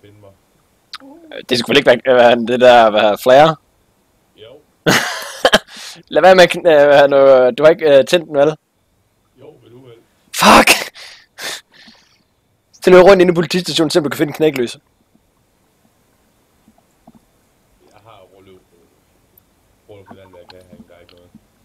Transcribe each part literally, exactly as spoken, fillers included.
finde mig. Det skulle vel ikke være øh, det der, hvad flare? Jo. Lad være med at øh, nu, du har ikke øh, tændt den, vel? Jo, vil du vel. Fuck! Stil dig rundt inde i politistationen, så du kan finde knækløse. Jeg har rullet rullet på den der kan hænge, der er ikke noget.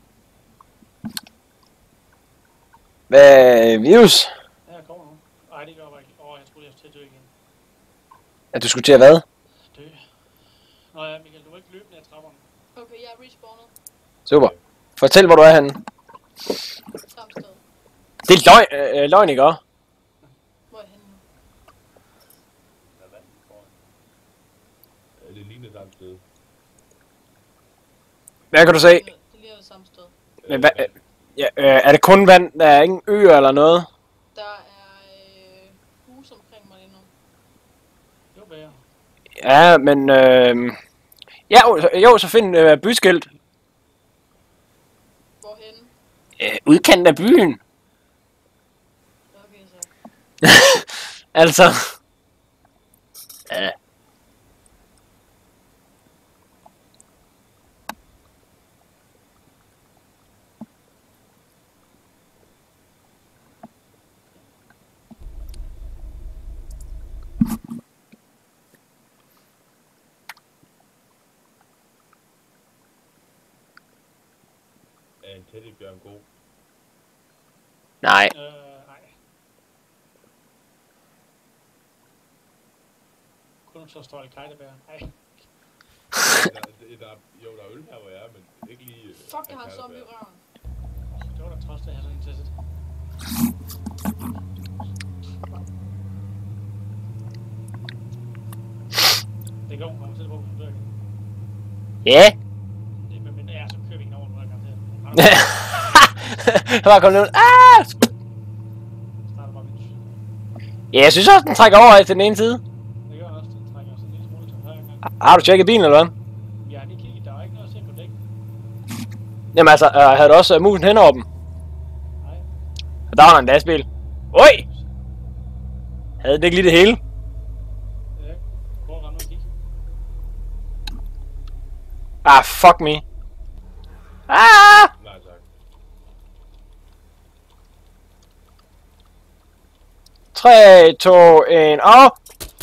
Hvad virus? Ja, jeg kommer nu. Ej, det gør jeg ikke. Åh, jeg troede, jeg skulle til at dø igen. At du skulle til at hvad? Dø. Nå ja, Michael, du må ikke løbe ned ad trapperne. Okay, jeg er respawnet. Super. Fortæl, hvor du er henne. Samme sted. Det er løgn, øh, løgn ikke også? Hvor er jeg henne nu? Der er vand foran. Ja, det ligner samme sted. Hvad kan du se? Det ligner det samme sted. Men hvad, øh, ja, øh, er det kun vand? Der er ingen øer eller noget? Der er øh, hus omkring mig lige nu. Jo, bære. Ja, men øh, ja, jo, jo, så find øh, byskilt. Hvorhenne? Øh, udkanten af byen. Okay, så. Altså. Ja. Er en teddybjørn god? Nej. Øh, nej. Kun så står det kajtebær. Nej. Der, der, der, jo, der er øl her, hvor jeg er, men ikke lige... øh, Fuck, jeg har en en zombie i Carlsberg. røven. Det var da trods det, jeg havde sådan en til sit. Det går, kommer til på, at dør igen. Ja. Det er med mindre, ja, så kører vi ikke over, nu er jeg garanteret. Der var kommet ud. Ah! Starter bare mit. Ja, jeg synes også, den trækker over til den ene side. Det gør også, den trækker sådan en lille smule til højre gang. Har du tjekket bilen, eller hvad? Jeg har lige kigget, der er ikke noget at se på dæk. Jamen altså, øh, havde du også uh, musen hen over dem? Nej. Der var der en lastbil. Oj! Havde det ikke lige det hele? Ja, prøv at rende ud og kigge. Ah, fuck me. Ah! Nej, tak. tre, to, et, og...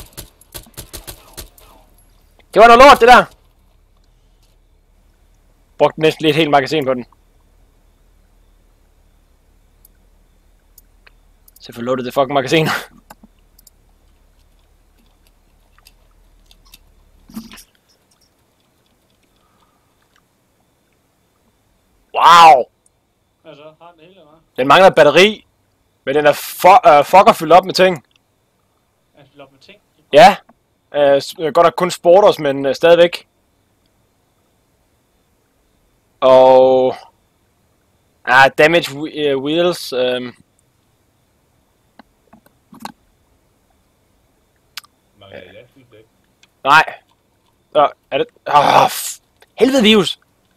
Det var noget lort, det der. Brugte næsten lige et helt magasin på den. Selvfølgelig lå det det fucking magasin. Wow! Altså, har den det hele, eller hvad? Den mangler et batteri. Men den er for, øh, fucker fyldt op med ting. Jeg spiller op med ting. Ja. Øh, s- godt nok kun sporters, men øh, stadigvæk. Og... Ah, damage whe- uh, wheels. Um, Mangler jeg lastbilsdæk? nej. Så er det... Ah, f- helvede virus.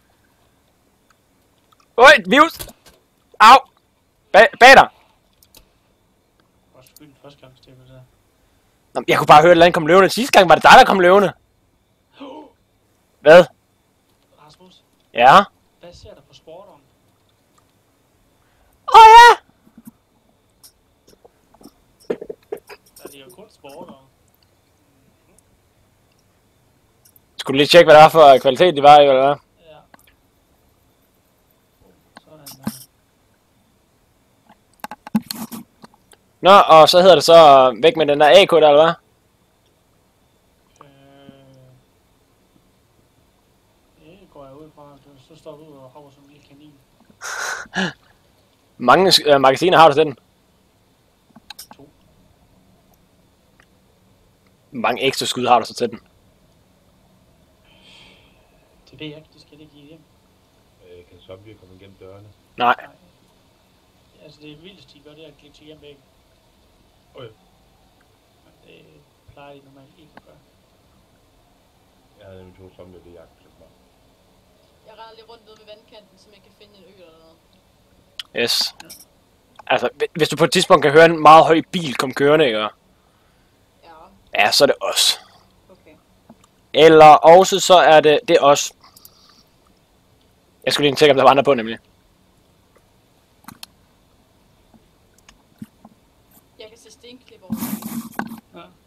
Øj, virus. Au. Ba- bag dig. Og skyld den første gang, Stefan, der. Nå, jeg kunne bare høre, at land kom løvende. Sidste gang var det dig, der kom løvende. Hvad? Rasmus, Ja. hvad ser der på sporteren? Åh oh, ja. Der er jo kun sporteren. Skulle du lige tjekke, hvad der var for kvalitet, det var i, eller hvad? Ja. Sådan der. Nå, og så hedder det så øh, væk med den der A K der, eller hvad? Øh... Det går jeg ud fra, at du så står du ud og hopper som en lille kanin. Mange øh, magasiner har du til den. To. Hvor mange ekstra skud har du så til den? Det ved jeg ikke, det skal jeg ikke give hjem. Øh, kan zombier komme igennem dørene? Nej. Nej. Altså det vildeste de gør, det er at klikke til hjem væk. Okay. Men det plejer de normalt ikke at gøre. Jeg havde nemlig to zombier, det jagt til mig. Jeg render lige rundt nede ved vandkanten, så jeg kan finde en ø eller noget. Yes. Altså, hvi- hvis du på et tidspunkt kan høre en meget høj bil komme kørende, ikke? Ja. Ja, så er det os. Okay. Eller også så er det, det er os. Jeg skulle lige tjekke, om der var andre på, nemlig. Jeg kan se stenklipper over. Ja.